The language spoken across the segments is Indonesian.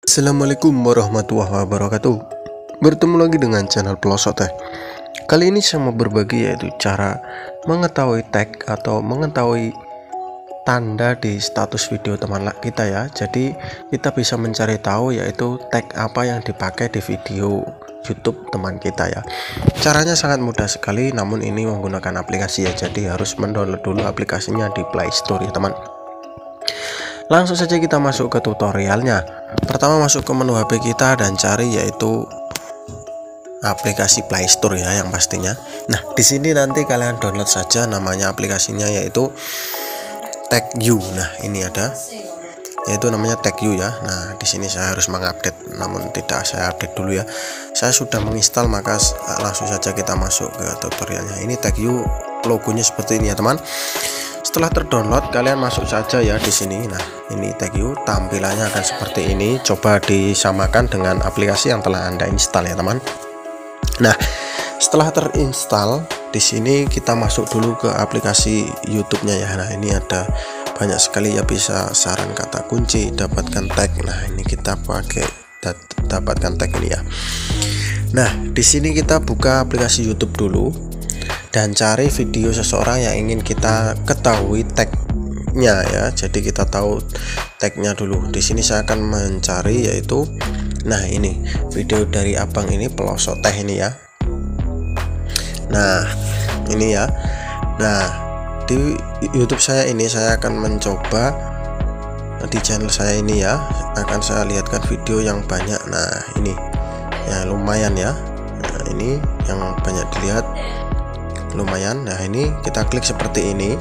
Assalamualaikum warahmatullahi wabarakatuh. Bertemu lagi dengan channel Pelosok Teh. Kali ini saya mau berbagi yaitu cara mengetahui tag atau mengetahui tanda di status video teman kita ya. Jadi kita bisa mencari tahu yaitu tag apa yang dipakai di video YouTube teman kita ya. Caranya sangat mudah sekali, namun ini menggunakan aplikasi ya. Jadi harus mendownload dulu aplikasinya di Play Store ya teman. Langsung saja kita masuk ke tutorialnya. Pertama masuk ke menu HP kita dan cari yaitu aplikasi Play Store ya yang pastinya. Nah, di sini nanti kalian download saja, namanya aplikasinya yaitu TagU. Nah, ini ada yaitu namanya TagU ya. Nah, di sini saya harus mengupdate, namun tidak saya update dulu ya. Saya sudah menginstal, maka langsung saja kita masuk ke tutorialnya. Ini TagU, logonya seperti ini ya, teman. Setelah terdownload, kalian masuk saja ya di sini. Nah, ini TagU, tampilannya akan seperti ini. Coba disamakan dengan aplikasi yang telah Anda install ya, teman. Nah, setelah terinstall, di sini kita masuk dulu ke aplikasi YouTube-nya ya. Nah, ini ada banyak sekali ya, bisa saran kata kunci, dapatkan tag. Nah, ini kita pakai dapatkan tag ini ya. Nah, di sini kita buka aplikasi YouTube dulu dan cari video seseorang yang ingin kita ketahui tagnya ya. Jadi kita tahu tagnya dulu. Di sini saya akan mencari yaitu, nah ini video dari abang ini, Pelosok Teh ini ya. Nah ini ya. Nah di YouTube saya ini saya akan mencoba di channel saya ini ya, akan saya lihatkan video yang banyak. Nah ini ya lumayan ya. Nah ini yang banyak dilihat lumayan. Nah ini kita klik seperti ini,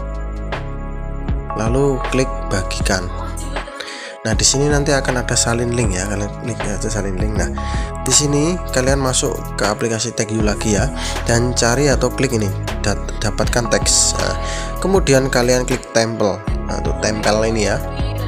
lalu klik bagikan. Nah di sini nanti akan ada salin link ya, kalian klik aja salin link. Nah di sini kalian masuk ke aplikasi TagU lagi ya, dan cari atau klik ini dapatkan teks. Nah, kemudian kalian klik tempel. Nah tuh tempel ini ya,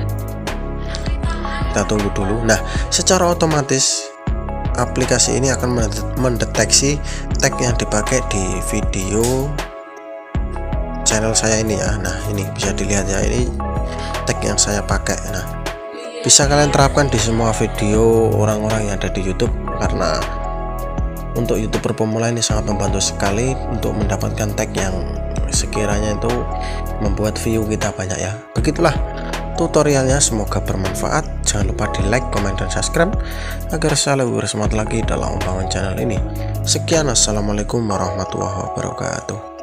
kita tunggu dulu. Nah secara otomatis aplikasi ini akan mendeteksi tag yang dipakai di video channel saya ini ya. Nah ini bisa dilihat ya, ini tag yang saya pakai. Nah bisa kalian terapkan di semua video orang-orang yang ada di YouTube, karena untuk YouTuber pemula ini sangat membantu sekali untuk mendapatkan tag yang sekiranya itu membuat view kita banyak ya. Begitulah tutorialnya, semoga bermanfaat. Jangan lupa di like, komen, dan subscribe agar saya lebih bersemangat lagi dalam membangun channel ini. Sekian, assalamualaikum warahmatullahi wabarakatuh.